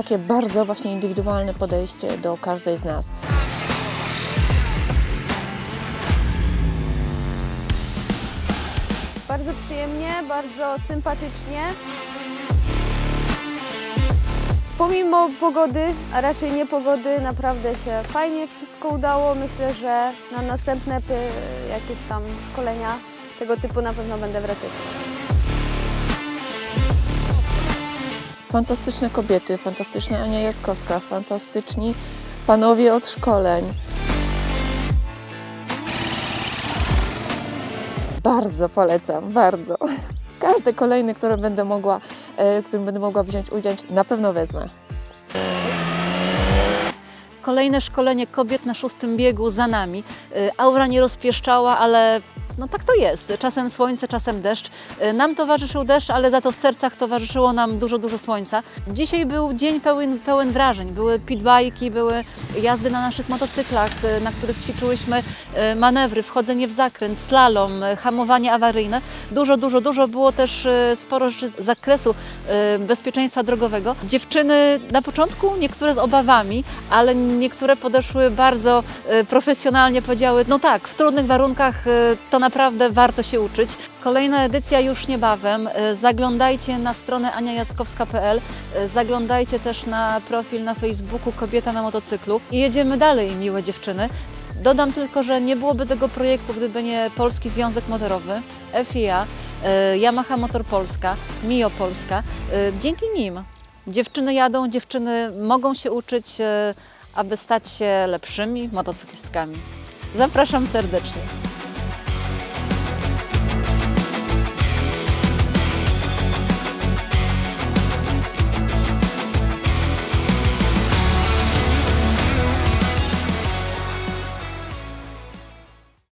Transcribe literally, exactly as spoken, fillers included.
takie bardzo właśnie indywidualne podejście do każdej z nas. Bardzo przyjemnie, bardzo sympatycznie. Pomimo pogody, a raczej niepogody, naprawdę się fajnie wszystko udało. Myślę, że na następne jakieś tam szkolenia tego typu na pewno będę wracać. Fantastyczne kobiety, fantastyczna Ania Jackowska, fantastyczni panowie od szkoleń. Bardzo polecam, bardzo. Każde kolejne, które będę mogła, w którym będę mogła wziąć udział, na pewno wezmę. Kolejne szkolenie kobiet na szóstym biegu za nami. Aura nie rozpieszczała, ale no tak to jest. Czasem słońce, czasem deszcz. Nam towarzyszył deszcz, ale za to w sercach towarzyszyło nam dużo, dużo słońca. Dzisiaj był dzień pełen, pełen wrażeń. Były pitbajki, były jazdy na naszych motocyklach, na których ćwiczyłyśmy manewry, wchodzenie w zakręt, slalom, hamowanie awaryjne. Dużo, dużo, dużo było też sporo rzeczy z zakresu bezpieczeństwa drogowego. Dziewczyny na początku niektóre z obawami, ale niektóre podeszły bardzo profesjonalnie, powiedziały, no tak, w trudnych warunkach to naprawdę warto się uczyć. Kolejna edycja już niebawem. Zaglądajcie na stronę ania jackowska kropka p l, zaglądajcie też na profil na Facebooku Kobieta na motocyklu i jedziemy dalej, miłe dziewczyny. Dodam tylko, że nie byłoby tego projektu, gdyby nie Polski Związek Motorowy, F I A, Yamaha Motor Polska, Mio Polska. Dzięki nim dziewczyny jadą, dziewczyny mogą się uczyć, aby stać się lepszymi motocyklistkami. Zapraszam serdecznie.